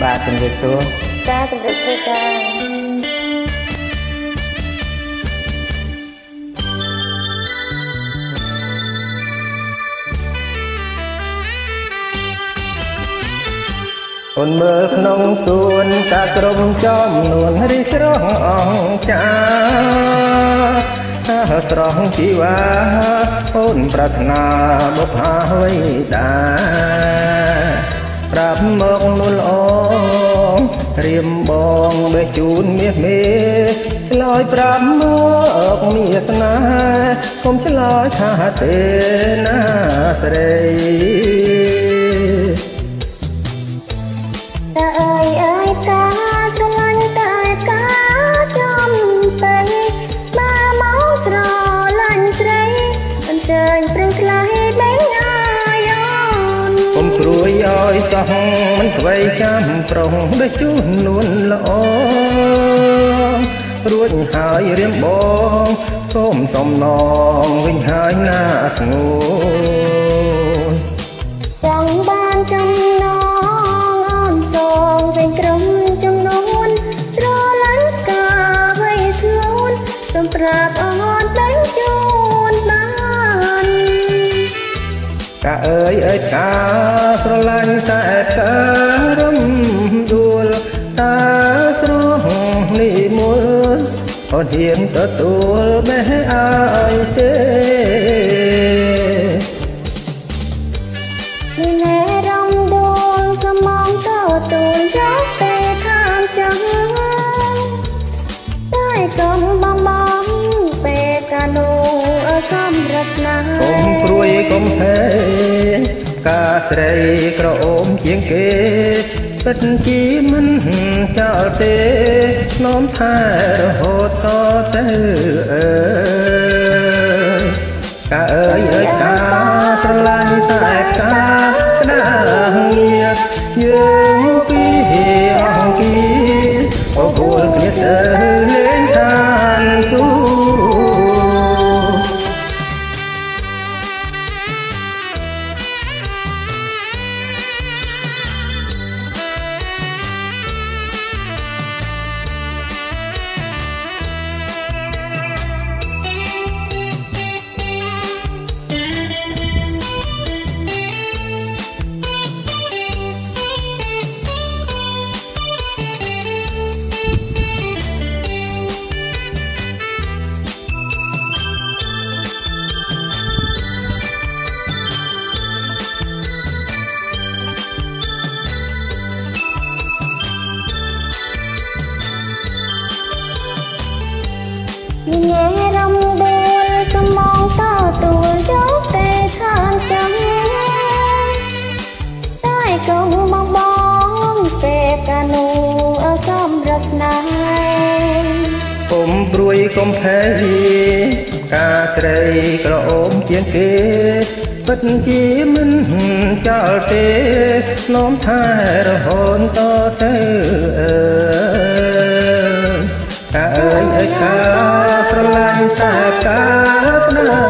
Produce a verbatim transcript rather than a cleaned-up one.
បាទជំរាបសួរចាជំរាបសួរចាអូនមើលក្នុងសួនតាក្រុមចំនួនរីស្រស់អង្ចាស្រស់ជីវ៉ាអូនប្រាថ្នាបុប្ផាវៃតាប្រាប់មកនួនល្អរៀមបងបេះជូនមាសមេឆ្លើយប្រាប់មកមាសណាកុំឆ្លើយថាទេណាស្រីតាអើយអើយតាស្រឡាញ់តែកាចំទៅបើមកស្រឡាញ់ស្រីអញ្ជើញព្រឹងថ្លៃដេញអាយអូនកុំព្រួយឲ្យសោះមិនស្វ័យចាំប្រុងដូចជួននួនល្អរួចហើយរៀមបងសូមសំណងវិញហើយណាស្ងួនចង់បានចំណងអូនសូមវិញក្រុមចំនួនស្រឡាញ់កាវៃស្ងួនសូមប្រាប់អូនដេញជូនបានកាអើយអើយកាស្រឡាញ់តែការំដួលតាស្រស់នេះមួយអូនហ៊ានទទួលបេះអាយទេនេះណែរំដួលសមងទទួលយកទេខាងចាំតែកុំបងបងពេលកានូសម្រាប់ណាកុំព្រួយកុំហេការស្រីក្រអូមជាងគេពិតជាមិនចោលទេនោមថែរហូតតទៅអើយកាអើយអើយកាស្រឡាញ់តែកាក្តារញាតយើងពីអង្គីអូវល់គ្នាទៅលេងឋានសួគ៌ញ៉ែរំដួលសមងទទួលយកទេខាងចាំតែកុំបងបងពេលកានូសម្រាប់ណាកុំព្រួយកុំភ័យការស្រីក្រអូមជាងគេពិតជាមិនចោលទេនោមថែរហូតតទៅអើយកាអើយអើយកាស្រឡាញ់តែការផ្ដា